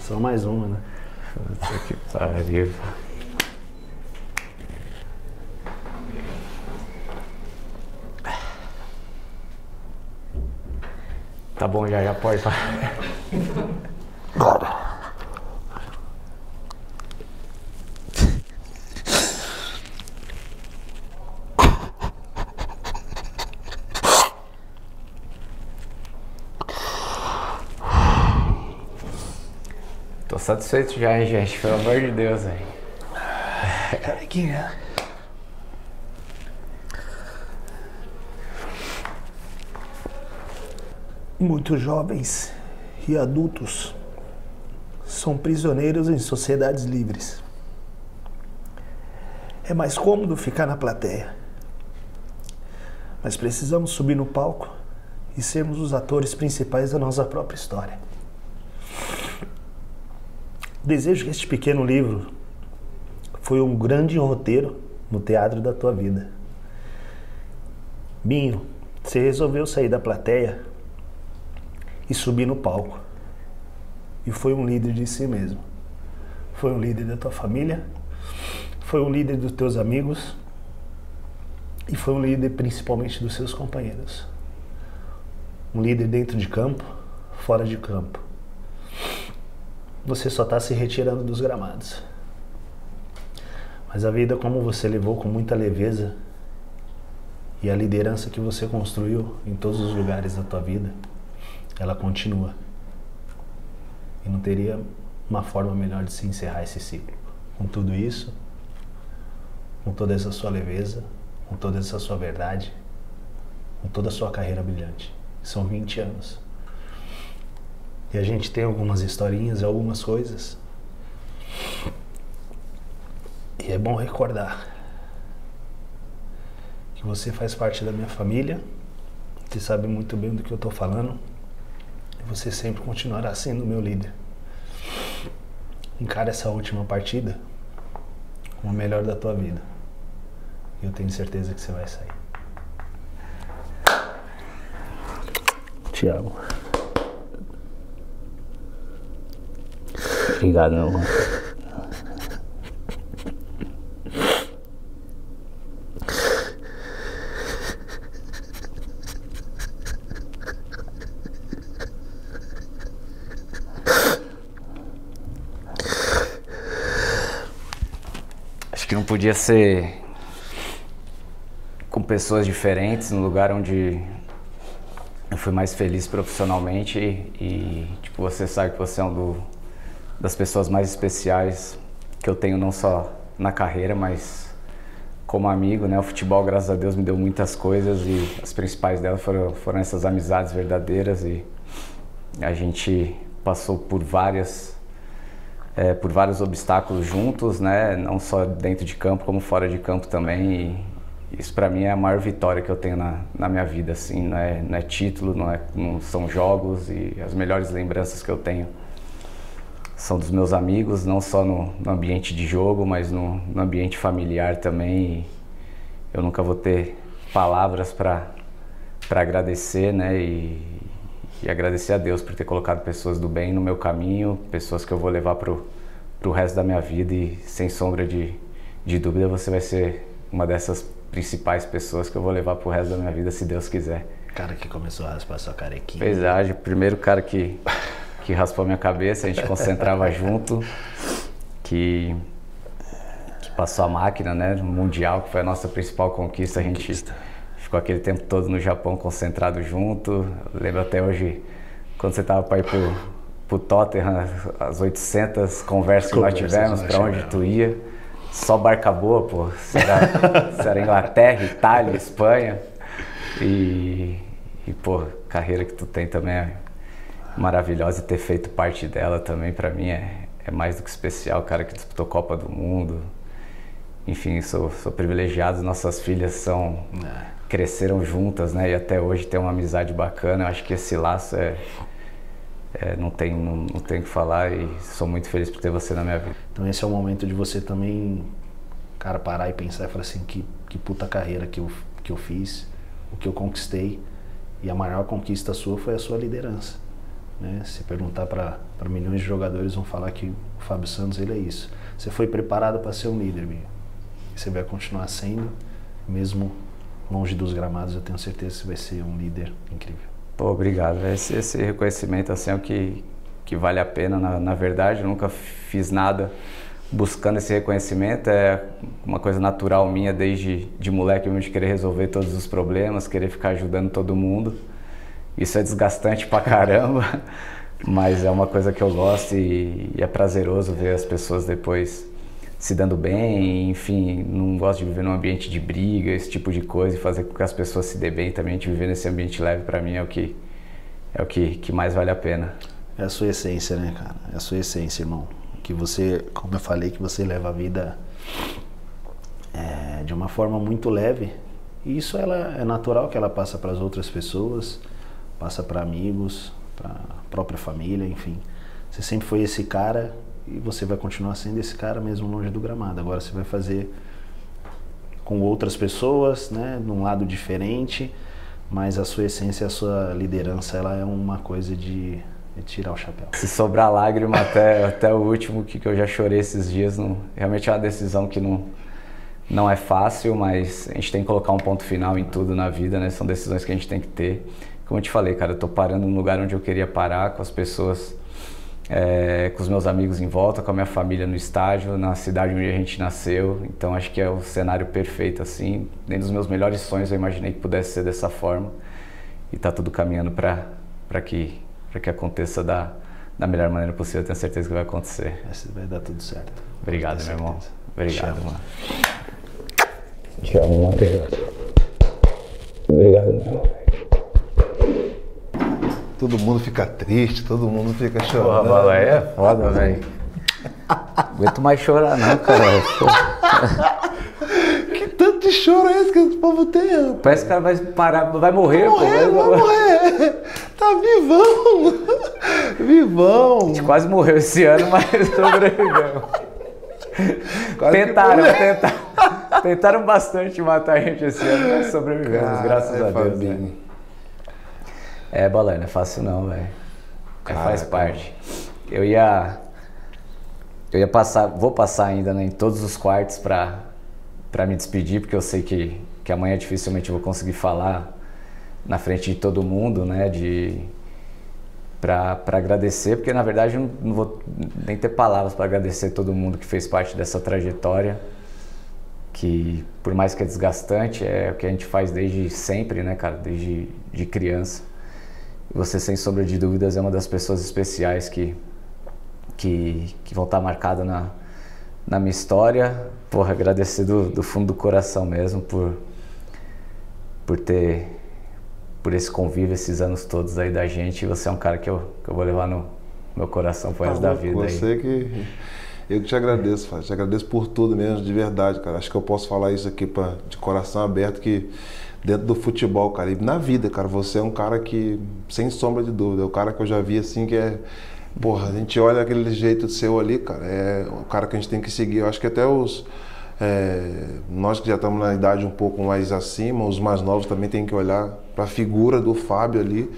Só mais uma, né? Puta que pariu. Tá bom, já pode, tá? Bora. Tô satisfeito já, hein, gente? Pelo amor de Deus, velho. Carequinha. Muitos jovens e adultos são prisioneiros em sociedades livres. É mais cômodo ficar na plateia, mas precisamos subir no palco e sermos os atores principais da nossa própria história. Desejo que este pequeno livro foi um grande roteiro no teatro da tua vida. Binho, você resolveu sair da plateia e subir no palco. E foi um líder de si mesmo. Foi um líder da tua família, foi um líder dos teus amigos e foi um líder principalmente dos seus companheiros. Um líder dentro de campo, fora de campo. Você só está se retirando dos gramados. Mas a vida como você levou com muita leveza e a liderança que você construiu em todos os lugares da tua vida, ela continua. E não teria uma forma melhor de se encerrar esse ciclo. Com tudo isso, com toda essa sua leveza, com toda essa sua verdade, com toda a sua carreira brilhante. São 20 anos. E a gente tem algumas historinhas, algumas coisas. E é bom recordar que você faz parte da minha família, você sabe muito bem do que eu estou falando, e você sempre continuará sendo meu líder. Encara essa última partida como a melhor da tua vida. E eu tenho certeza que você vai sair. Te amo. Obrigado, meu irmão. Acho que não podia ser com pessoas diferentes, no lugar onde eu fui mais feliz profissionalmente e tipo, você sabe que você é das pessoas mais especiais que eu tenho, não só na carreira, mas como amigo, né? O futebol, graças a Deus, me deu muitas coisas e as principais delas foram essas amizades verdadeiras e a gente passou por vários obstáculos juntos, né? Não só dentro de campo, como fora de campo também. E isso para mim é a maior vitória que eu tenho na minha vida, assim. Não é título, não são jogos, e as melhores lembranças que eu tenho são dos meus amigos, não só no ambiente de jogo, mas no ambiente familiar também. E eu nunca vou ter palavras para agradecer, né? E agradecer a Deus por ter colocado pessoas do bem no meu caminho, pessoas que eu vou levar pro resto da minha vida, e sem sombra de dúvida você vai ser uma dessas principais pessoas que eu vou levar pro resto da minha vida, se Deus quiser. Cara que começou a raspar sua carequinha. Verdade, o primeiro cara que raspou minha cabeça, a gente concentrava junto, que passou a máquina, né, no Mundial, que foi a nossa principal conquista. A gente ficou aquele tempo todo no Japão concentrado junto. Eu lembro até hoje, quando você tava para ir pro Tottenham, as 800 conversas que nós tivemos, para onde tu ia. Só barca boa, pô. Se era Inglaterra, Itália, Espanha. E pô, carreira que tu tem também é maravilhosa, e ter feito parte dela também pra mim é mais do que especial. O cara que disputou Copa do Mundo, enfim, sou privilegiado. Nossas filhas cresceram juntas, né, e até hoje tem uma amizade bacana. Eu acho que esse laço não tem o que falar, e sou muito feliz por ter você na minha vida. Então esse é o momento de você também, cara, parar e pensar e falar assim, que puta carreira que eu fiz, o que eu conquistei, e a maior conquista sua foi a sua liderança. né? Se perguntar para milhões de jogadores, vão falar que o Fábio Santos, ele é isso. Você foi preparado para ser um líder, Binho. E você vai continuar sendo, mesmo longe dos gramados, eu tenho certeza que você vai ser um líder incrível. Pô, obrigado. Esse reconhecimento assim, é o que vale a pena. Na verdade, eu nunca fiz nada buscando esse reconhecimento. É uma coisa natural minha desde de moleque, de querer resolver todos os problemas, querer ficar ajudando todo mundo. Isso é desgastante pra caramba, mas é uma coisa que eu gosto e é prazeroso ver as pessoas depois se dando bem. Enfim, não gosto de viver num ambiente de briga, esse tipo de coisa, e fazer com que as pessoas se dêem bem também. De viver nesse ambiente leve, pra mim, é o que mais vale a pena. É a sua essência, né, cara? É a sua essência, irmão. Que você, como eu falei, que você leva a vida de uma forma muito leve. E isso é natural que ela passa para as outras pessoas, passa para amigos, para a própria família, enfim. Você sempre foi esse cara e você vai continuar sendo esse cara mesmo longe do gramado. Agora você vai fazer com outras pessoas, né, num lado diferente, mas a sua essência, a sua liderança, ela é uma coisa de tirar o chapéu. Se sobrar lágrima até o último, que eu já chorei esses dias, realmente é uma decisão que não é fácil, mas a gente tem que colocar um ponto final em tudo na vida, né? São decisões que a gente tem que ter. Como eu te falei, cara, eu tô parando no lugar onde eu queria parar, com as pessoas, com os meus amigos em volta, com a minha família no estádio, na cidade onde a gente nasceu. Então acho que é o cenário perfeito, assim. Nem dos meus melhores sonhos eu imaginei que pudesse ser dessa forma. E tá tudo caminhando para que aconteça da melhor maneira possível. Eu tenho certeza que vai acontecer. Vai dar tudo certo. Obrigado, meu irmão. Obrigado, mano. Te amo, Matheus. Obrigado, meu irmão. Todo mundo fica triste, todo mundo fica chorando. Porra, bala é foda, velho. Aguento mais chorar não, cara. Que tanto de choro é esse que o povo tem? Parece que o cara vai parar, vai morrer, vai morrer. Tá vivão. Vivão. A gente quase morreu esse ano, mas sobreviveu. Tentaram bastante matar a gente esse ano, mas sobrevivemos, graças a Deus. Né? Bola, não é fácil não, velho. Faz parte. Eu ia passar, vou passar ainda, né, em todos os quartos pra me despedir, porque eu sei que amanhã dificilmente eu vou conseguir falar na frente de todo mundo, né, para agradecer, porque na verdade eu não vou nem ter palavras para agradecer todo mundo que fez parte dessa trajetória, que por mais que é desgastante, é o que a gente faz desde sempre, né, cara, desde de criança. E você, sem sombra de dúvidas, é uma das pessoas especiais que vão estar marcadas na minha história. Porra, agradecer do fundo do coração mesmo por esse convívio, esses anos todos aí da gente. E você é um cara que eu vou levar no meu coração pro resto da vida. Eu que te agradeço, Fábio. Te agradeço por tudo mesmo, de verdade, cara. Acho que eu posso falar isso aqui de coração aberto, que dentro do futebol, cara, e na vida, cara, você é um cara que, sem sombra de dúvida, é o cara que eu já vi assim, que é... Porra, a gente olha aquele jeito seu ali, cara, é o cara que a gente tem que seguir. Eu acho que até nós que já estamos na idade um pouco mais acima, os mais novos também tem que olhar para a figura do Fábio ali,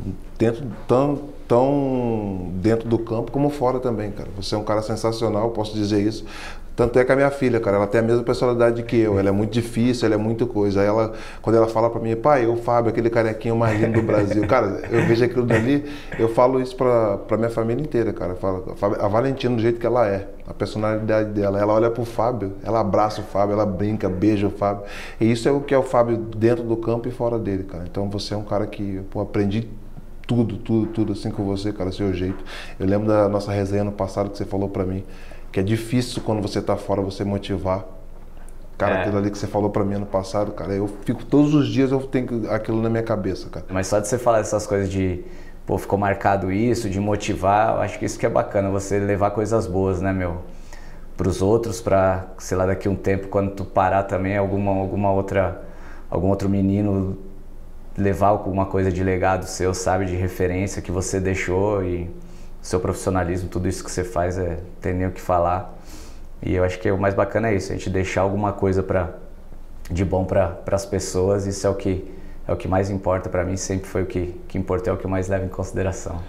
tão dentro do campo como fora também, cara. Você é um cara sensacional, posso dizer isso. Tanto é que a minha filha, cara, ela tem a mesma personalidade que eu. Ela é muito difícil, ela é muita coisa. Aí quando ela fala pra mim, pai, o Fábio, aquele carequinho mais lindo do Brasil. Cara, eu vejo aquilo dali, eu falo isso pra minha família inteira, cara. Eu falo, a Valentina, do jeito que ela é, a personalidade dela. Ela olha pro Fábio, ela abraça o Fábio, ela brinca, beija o Fábio. E isso é o que é o Fábio dentro do campo e fora dele, cara. Então você é um cara que, pô, aprendi tudo assim com você, cara, seu jeito. Eu lembro da nossa resenha no passado que você falou pra mim, que é difícil quando você tá fora você motivar. Cara, aquilo ali que você falou pra mim ano passado, cara, eu fico todos os dias, eu tenho aquilo na minha cabeça, cara. Mas só de você falar essas coisas de, pô, ficou marcado isso, de motivar, eu acho que isso que é bacana, você levar coisas boas, né, meu? Pros outros, pra, sei lá, daqui a um tempo, quando tu parar também, algum outro menino levar alguma coisa de legado seu, sabe, de referência que você deixou, e seu profissionalismo, tudo isso que você faz, tem nem o que falar. E eu acho que o mais bacana é isso, a gente deixar alguma coisa de bom para as pessoas. Isso é o que mais importa para mim, sempre foi o que importa, é o que eu mais levo em consideração.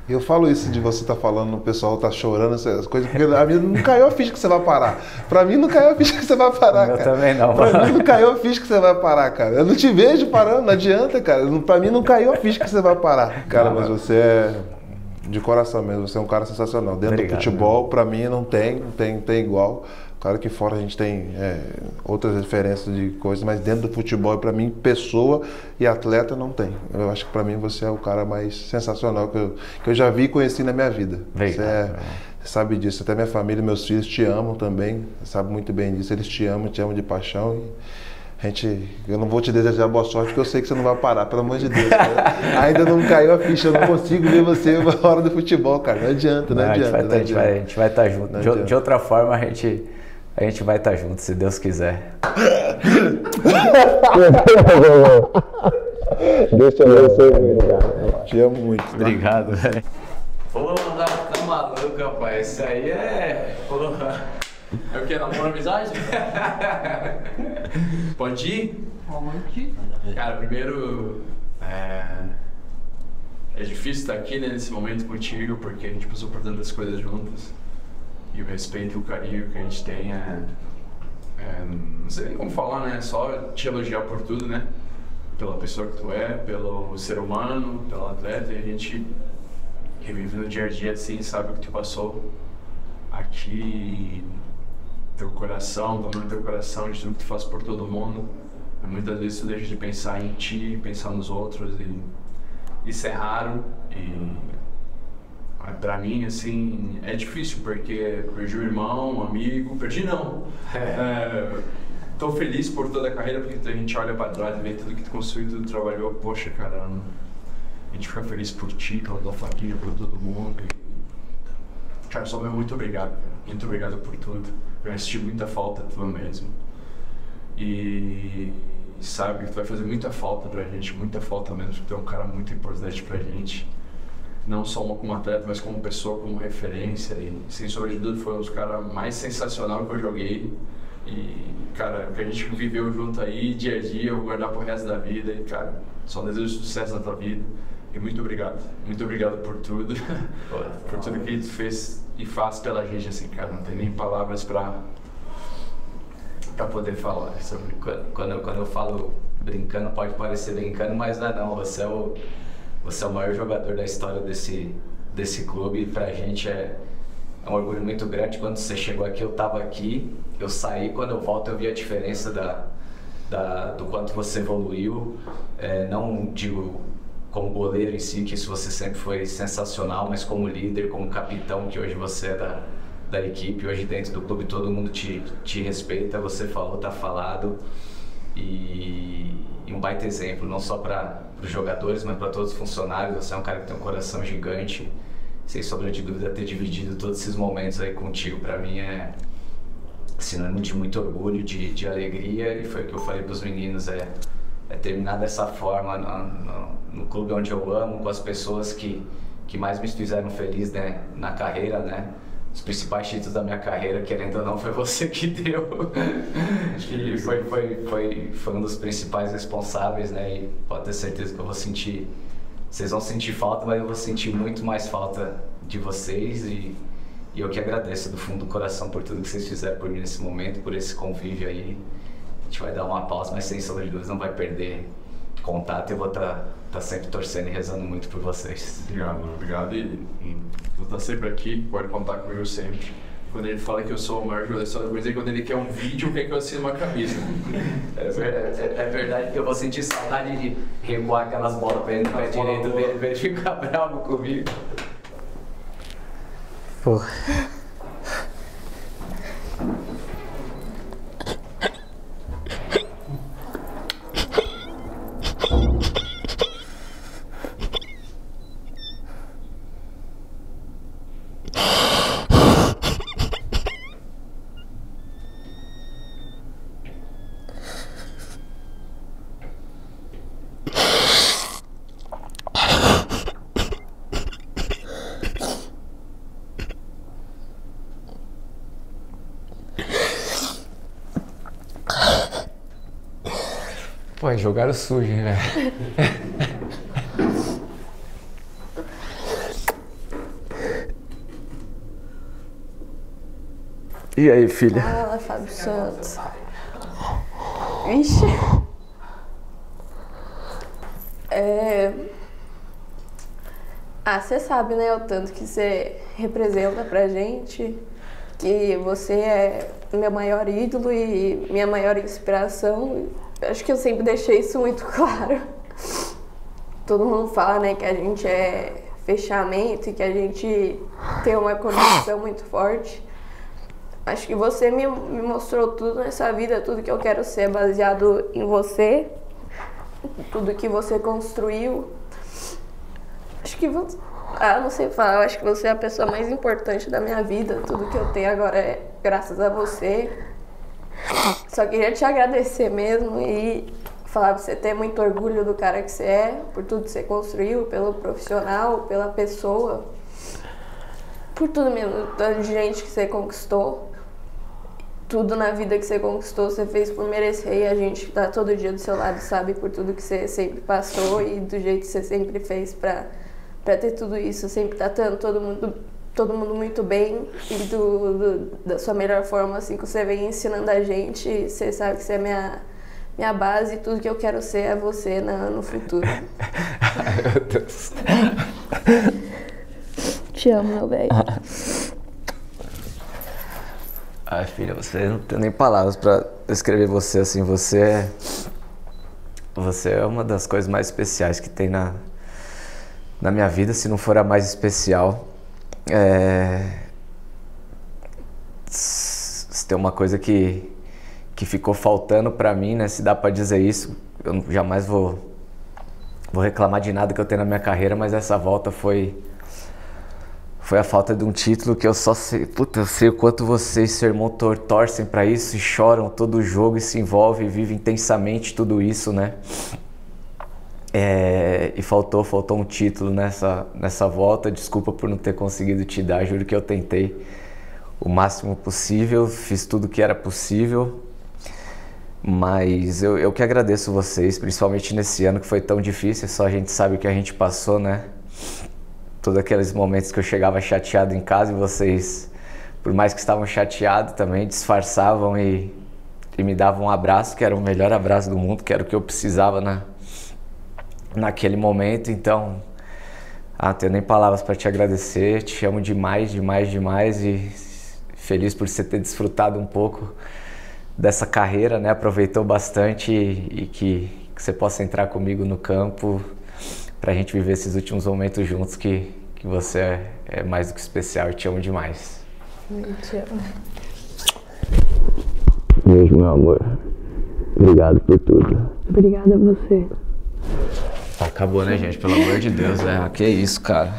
Eu falo isso de você estar falando, o pessoal tá chorando, essas coisas, porque a mim não caiu a ficha que você vai parar. Pra mim não caiu a ficha que você vai parar, cara. Eu também não. Pra mim não caiu a ficha que você vai parar, cara. Eu não te vejo parando, não adianta, cara. Pra mim não caiu a ficha que você vai parar. Cara, mas você é de coração mesmo, você é um cara sensacional. Dentro do futebol, pra mim não tem igual. Claro que fora a gente tem outras referências de coisas, mas dentro do futebol, pra mim, pessoa e atleta não tem. Eu acho que pra mim você é o cara mais sensacional que eu já vi e conheci na minha vida. Você sabe disso. Até minha família, meus filhos te amam também, sabe muito bem disso. Eles te amam de paixão. E eu não vou te desejar boa sorte, porque eu sei que você não vai parar, pelo amor de Deus. Cara. Ainda não caiu a ficha, eu não consigo ver você na hora do futebol, cara. Não adianta, não adianta. A gente vai estar junto. De outra forma, a gente vai estar junto, se Deus quiser. Deus te abençoe, cara. Te amo muito. Obrigado, velho. Pô, tá maluco, rapaz. Isso aí é. Porra. É o que? Namoro, amizade? Pode ir? Pode ir. Cara, primeiro. É difícil estar aqui, né, nesse momento contigo, porque a gente passou por tantas coisas juntas. E o respeito e o carinho que a gente tem não sei nem como falar, né? Só te elogiar por tudo, né? Pela pessoa que tu é, pelo ser humano, pelo atleta. E a gente revive no dia a dia assim, sabe o que tu passou aqui, teu coração, tomando teu coração de tudo que tu faz por todo mundo. E muitas vezes tu deixa de pensar em ti, pensar nos outros. E isso é raro. Pra mim, assim, é difícil, porque perdi um irmão, um amigo, perdi não. Tô feliz por toda a carreira, porque a gente olha pra trás e vê tudo que tu construiu, tudo que tu trabalhou. Poxa, cara, a gente fica feliz por ti, pela tua família, por todo mundo. Cara, só meu muito obrigado, cara. Muito obrigado por tudo. Eu assisti muita falta tua mesmo. E sabe que tu vai fazer muita falta pra gente, muita falta mesmo, porque tu é um cara muito importante pra gente. Não só como atleta, mas como pessoa, como referência. E sem sombra de dúvida, foi um dos caras mais sensacional que eu joguei. E, cara, o que a gente viveu junto aí, dia a dia, eu vou guardar pro resto da vida. E, cara, só desejo sucesso na tua vida. E muito obrigado. Muito obrigado por tudo. Por tudo que tu fez e faz pela gente, assim, cara. Não tem nem palavras pra poder falar sobre. Quando eu falo brincando, pode parecer brincando, mas não. Você é o maior jogador da história desse clube, e pra gente é um orgulho muito grande. Quando você chegou aqui, eu tava aqui, eu saí, quando eu volto eu vi a diferença do quanto você evoluiu. Não digo como goleiro em si, que isso você sempre foi sensacional, mas como líder, como capitão, que hoje você é da equipe, hoje dentro do clube todo mundo te respeita, você falou, tá falado. E um baita exemplo, não só para os jogadores, mas para todos os funcionários. Você é um cara que tem um coração gigante, sem sombra de dúvida. Ter dividido todos esses momentos aí contigo, para mim é sinônimo de muito orgulho, de alegria. E foi o que eu falei para os meninos, é terminar dessa forma no clube onde eu amo, com as pessoas que mais me fizeram feliz, né, na carreira, né? Os principais títulos da minha carreira, querendo ou não, foi você que deu. E foi um dos principais responsáveis, né? E pode ter certeza que eu vou sentir... Vocês vão sentir falta, mas eu vou sentir muito mais falta de vocês. E eu que agradeço do fundo do coração por tudo que vocês fizeram por mim nesse momento, por esse convívio aí. A gente vai dar uma pausa, mas sem sombra de dúvidas não vai perder contato. Eu vou estar sempre torcendo e rezando muito por vocês. Obrigado, mano. Obrigado. E vou estar sempre aqui, pode contar comigo sempre. Quando ele fala que eu sou o maior jogador da história, por exemplo, quando ele quer um vídeo, quer que eu assine uma camisa. É verdade que eu vou sentir saudade de recuar aquelas bolas pra ele no pé direito dele, pra ele ficar bravo comigo. Porra. Pô, jogaram sujo, hein, velho? E aí, filha? Fala, Fábio Santos. Ixi. Você sabe, né, o tanto que você representa pra gente, que você é meu maior ídolo e minha maior inspiração. Acho que eu sempre deixei isso muito claro. Todo mundo fala, né, que a gente é fechamento e que a gente tem uma conexão muito forte. Acho que você me mostrou tudo nessa vida, tudo que eu quero ser baseado em você, tudo que você construiu. Acho que você, não sei falar, eu acho que você é a pessoa mais importante da minha vida. Tudo que eu tenho agora é graças a você. Só queria te agradecer mesmo e falar pra você ter muito orgulho do cara que você é, por tudo que você construiu, pelo profissional, pela pessoa, por tudo mesmo, tanto de gente que você conquistou. Tudo na vida que você conquistou, você fez por merecer, e a gente que tá todo dia do seu lado sabe por tudo que você sempre passou e do jeito que você sempre fez pra ter tudo isso. Sempre tá tratando todo mundo muito bem e da sua melhor forma, assim, que você vem ensinando a gente. Você sabe que você é minha base e tudo que eu quero ser é você no futuro. Ai, meu Deus. Te amo, meu velho. Ai, filha, você não tem nem palavras pra descrever você assim. Você é uma das coisas mais especiais que tem na minha vida, se não for a mais especial. Se tem uma coisa que ficou faltando pra mim, né? Se dá pra dizer isso, eu jamais vou reclamar de nada que eu tenho na minha carreira, mas essa volta foi a falta de um título que eu só sei... Puta, eu sei o quanto vocês, seu irmão, torcem pra isso e choram todo jogo e se envolvem e vivem intensamente tudo isso, né? E faltou um título nessa volta. Desculpa por não ter conseguido te dar, juro que eu tentei o máximo possível, fiz tudo que era possível, mas eu que agradeço vocês, principalmente nesse ano que foi tão difícil. Só a gente sabe o que a gente passou, né? Todos aqueles momentos que eu chegava chateado em casa e vocês, por mais que estavam chateados, também disfarçavam e me davam um abraço, que era o melhor abraço do mundo, que era o que eu precisava naquele momento. Então, não tenho nem palavras para te agradecer, te amo demais, demais, demais, e feliz por você ter desfrutado um pouco dessa carreira, né? Aproveitou bastante e que você possa entrar comigo no campo pra gente viver esses últimos momentos juntos, que você é mais do que especial. Eu te amo demais. Eu te amo. Beijo, meu amor. Obrigado por tudo. Obrigada a você. Acabou, né, gente? Pelo amor de Deus, que isso, cara.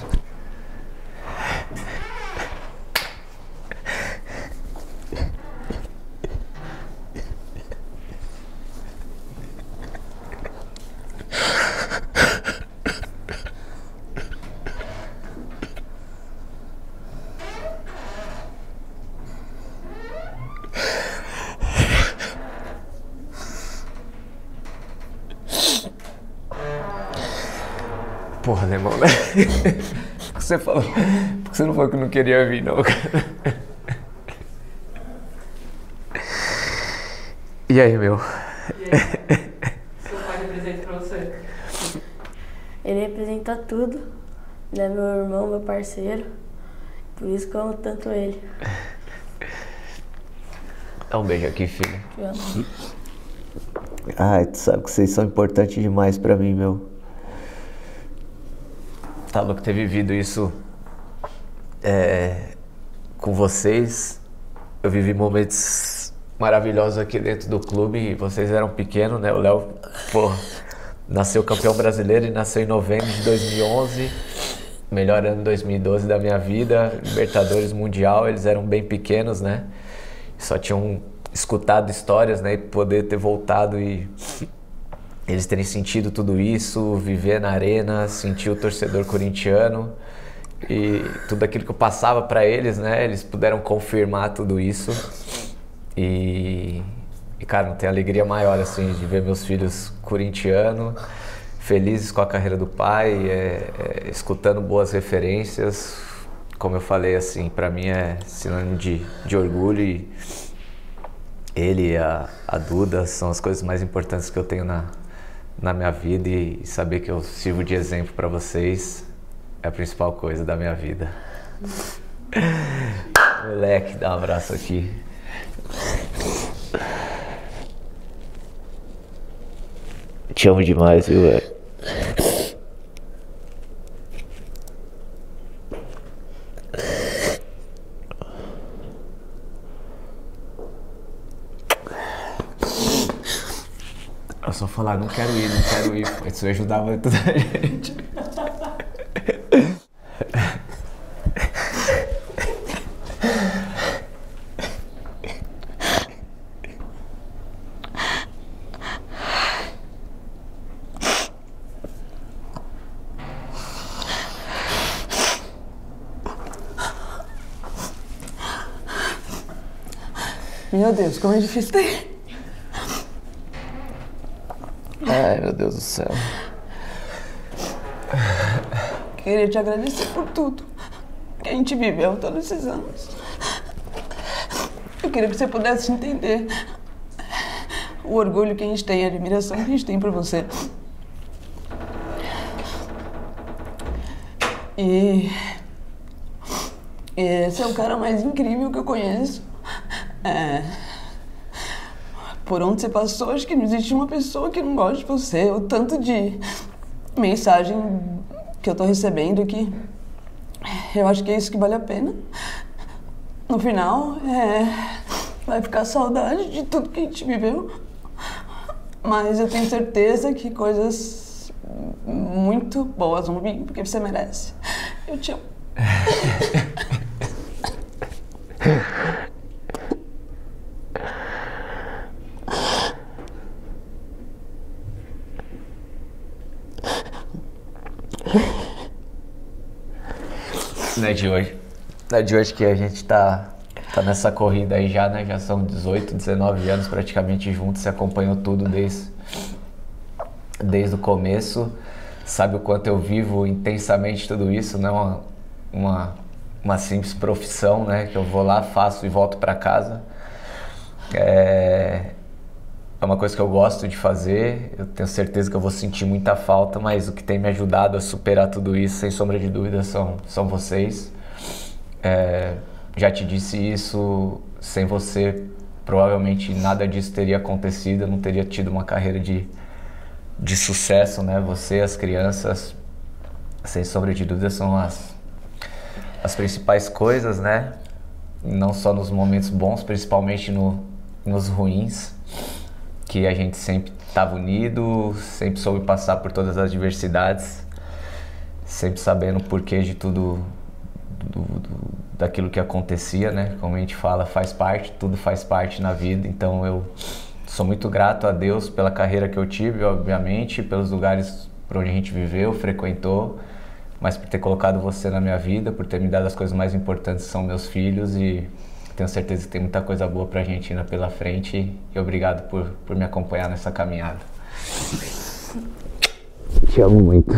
Porra, né, irmão? Por que você falou? Por que você não falou que não queria vir, não, cara? E aí, meu? E aí? Seu pai representa pra você? Ele representa tudo. Ele é meu irmão, meu parceiro. Por isso que eu amo tanto ele. Dá um beijo aqui, filho. Te amo. Ai, tu sabe que vocês são importantes demais pra mim, meu. Tá louco ter vivido isso com vocês. Eu vivi momentos maravilhosos aqui dentro do clube e vocês eram pequenos, né? O Léo, nasceu campeão brasileiro e nasceu em novembro de 2011. Melhor ano de 2012 da minha vida, Libertadores, Mundial. Eles eram bem pequenos, né? Só tinham escutado histórias, né? E poder ter voltado e eles terem sentido tudo isso, viver na arena, sentir o torcedor corintiano e tudo aquilo que eu passava para eles, né? Eles puderam confirmar tudo isso e cara, não tem alegria maior assim de ver meus filhos corintianos, felizes com a carreira do pai, escutando boas referências, como eu falei, assim, pra mim é sinônimo de orgulho e ele e a Duda são as coisas mais importantes que eu tenho na minha vida e saber que eu sirvo de exemplo pra vocês é a principal coisa da minha vida. Moleque, dá um abraço aqui. Te amo demais, viu, velho? Eu só falar, não quero ir, isso ajudava toda a gente. Meu Deus, como é difícil ter. Ai, meu Deus do céu. Queria te agradecer por tudo que a gente viveu todos esses anos. Eu queria que você pudesse entender o orgulho que a gente tem, a admiração que a gente tem por você. E esse é o cara mais incrível que eu conheço. Por onde você passou, acho que não existe uma pessoa que não gosta de você. O tanto de mensagem que eu tô recebendo aqui, eu acho que é isso que vale a pena. No final, vai ficar saudade de tudo que a gente viveu. Mas eu tenho certeza que coisas muito boas vão vir, porque você merece. Eu te amo. Não é de hoje que a gente tá nessa corrida aí já, né? Já são 18, 19 anos praticamente juntos, você acompanhou tudo desde o começo, sabe o quanto eu vivo intensamente tudo isso, não é uma simples profissão, né? Que eu vou lá, faço e volto para casa. É uma coisa que eu gosto de fazer, eu tenho certeza que eu vou sentir muita falta, mas o que tem me ajudado a superar tudo isso, sem sombra de dúvida, são vocês. Já te disse isso, sem você provavelmente nada disso teria acontecido, eu não teria tido uma carreira de sucesso, né? Você, as crianças, sem sombra de dúvida, são as principais coisas, né? Não só nos momentos bons, principalmente nos ruins, que a gente sempre estava unido, sempre soube passar por todas as adversidades, sempre sabendo o porquê de tudo, daquilo que acontecia, né? Como a gente fala, faz parte, tudo faz parte na vida, então eu sou muito grato a Deus pela carreira que eu tive, obviamente, pelos lugares por onde a gente viveu, frequentou, mas por ter colocado você na minha vida, por ter me dado as coisas mais importantes, que são meus filhos, e tenho certeza que tem muita coisa boa pra gente ainda pela frente, e obrigado por me acompanhar nessa caminhada. Te amo muito.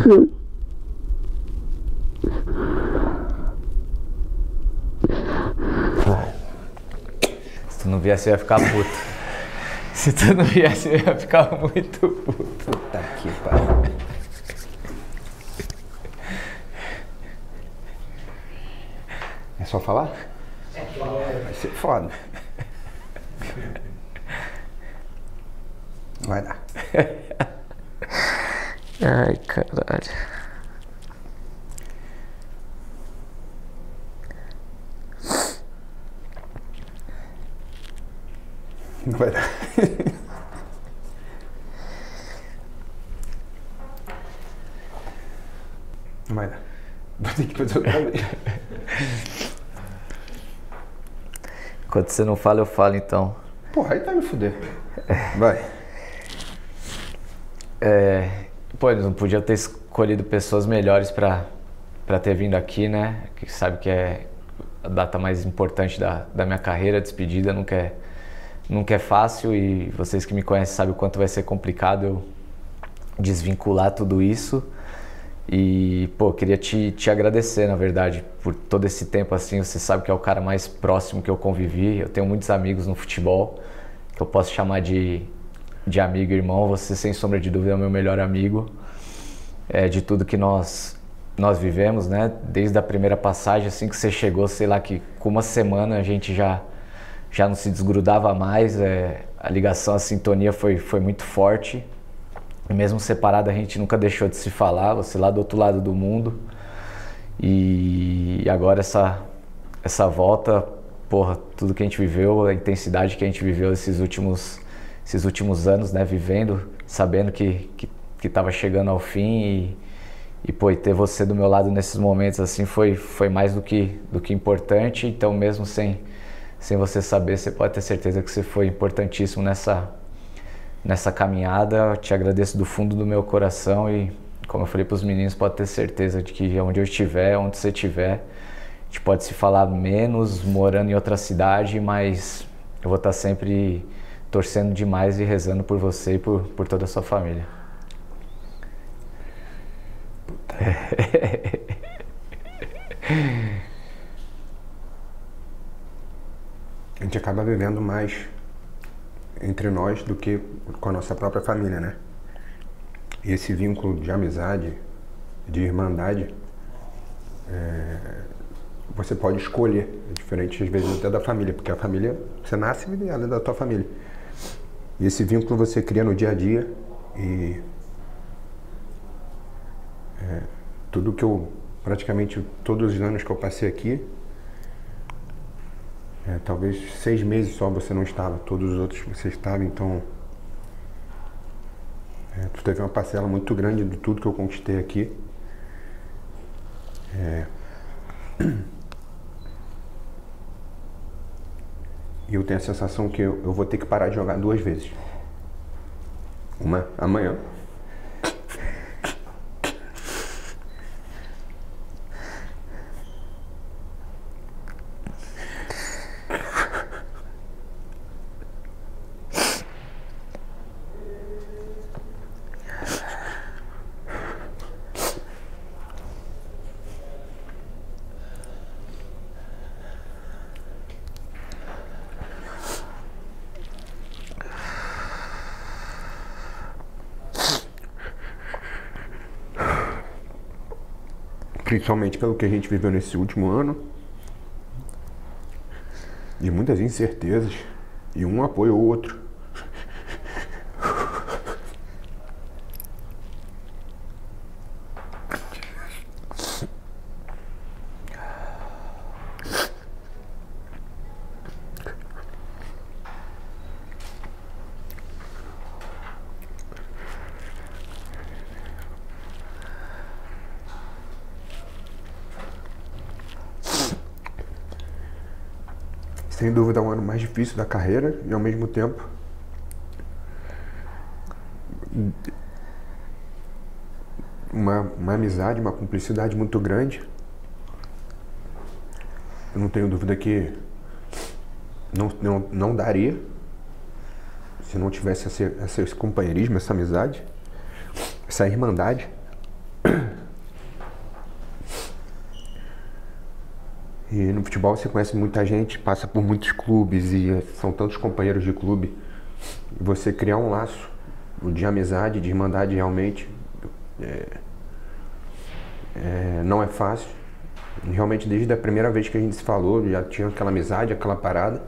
Se tu não viesse, eu ia ficar puto. Se tu não viesse, eu ia ficar muito puto. Puta que pariu. É só falar? Vai ser foda. Vai dar. Ai, caralho. Não vai dar. Não vai dar. Vou ter que fazer outra vez. Enquanto você não fala, eu falo então. Porra, aí tá me fuder. Vai. Pô, eles não podiam ter escolhido pessoas melhores pra ter vindo aqui, né? Que sabe que é a data mais importante da minha carreira, a despedida, nunca é fácil, e vocês que me conhecem sabem o quanto vai ser complicado eu desvincular tudo isso. E, pô, queria te agradecer, na verdade, por todo esse tempo assim. Você sabe que é o cara mais próximo que eu convivi. Eu tenho muitos amigos no futebol, que eu posso chamar de amigo e irmão. Você, sem sombra de dúvida, é o meu melhor amigo. De tudo que nós vivemos, né? Desde a primeira passagem, assim que você chegou, sei lá, que com uma semana a gente já não se desgrudava mais. A ligação, a sintonia foi muito forte. E mesmo separado, a gente nunca deixou de se falar. Você lá do outro lado do mundo. E agora essa volta, porra, tudo que a gente viveu, a intensidade que a gente viveu esses últimos anos, né? Vivendo, sabendo que tava chegando ao fim e pô, e ter você do meu lado nesses momentos assim foi mais do que importante. Então, mesmo sem você saber, você pode ter certeza que você foi importantíssimo nessa caminhada. Eu te agradeço do fundo do meu coração e, como eu falei para os meninos, pode ter certeza de que onde eu estiver, onde você estiver, a gente pode se falar menos, morando em outra cidade, mas eu vou estar sempre torcendo demais e rezando por você e por toda a sua família. A gente acaba vivendo mais entre nós do que com a nossa própria família, né? E esse vínculo de amizade, de irmandade, você pode escolher, diferente às vezes até da família, porque a família, você nasce e ela é da tua família. E esse vínculo você cria no dia a dia e tudo que praticamente todos os anos que eu passei aqui, talvez 6 meses só você não estava, todos os outros você estava, então tu teve uma parcela muito grande de tudo que eu conquistei aqui. E eu tenho a sensação que eu vou ter que parar de jogar 2 vezes. Uma amanhã. Principalmente pelo que a gente viveu nesse último ano, de muitas incertezas, e um apoia o outro. Sem dúvida é o ano mais difícil da carreira e ao mesmo tempo uma amizade, uma cumplicidade muito grande. Eu não tenho dúvida que não daria se não tivesse esse companheirismo, essa amizade, essa irmandade. E no futebol você conhece muita gente, passa por muitos clubes e são tantos companheiros de clube. E você criar um laço de amizade, de irmandade realmente não é fácil. Realmente desde a primeira vez que a gente se falou, já tinha aquela amizade, aquela parada.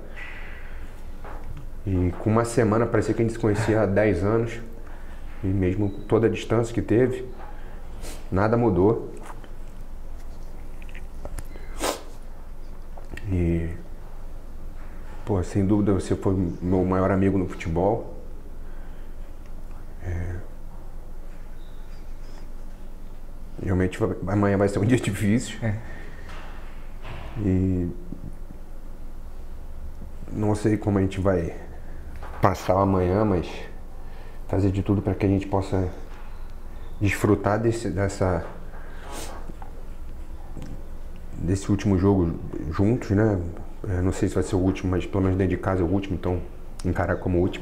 E com uma semana parecia que a gente se conhecia há 10 anos. E mesmo toda a distância que teve, nada mudou. E, pô, sem dúvida você foi meu maior amigo no futebol. Realmente amanhã vai ser um dia difícil. E não sei como a gente vai passar o amanhã, mas fazer de tudo para que a gente possa desfrutar desse último jogo juntos, né? Não sei se vai ser o último, mas pelo menos dentro de casa é o último, então encarar como o último.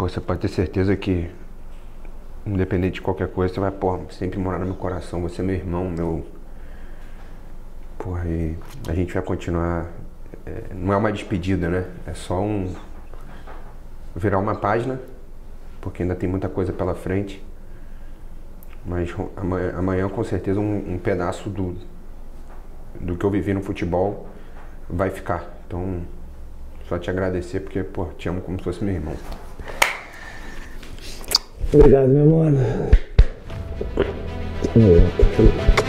pô, você pode ter certeza que, independente de qualquer coisa, você vai, pô, sempre morar no meu coração. Você é meu irmão, meu... Porra, e a gente vai continuar... não é uma despedida, né? É só virar uma página, porque ainda tem muita coisa pela frente. Mas amanhã com certeza, um pedaço do que eu vivi no futebol vai ficar. Então, só te agradecer, porque, pô, te amo como se fosse meu irmão. Obrigado, meu amor.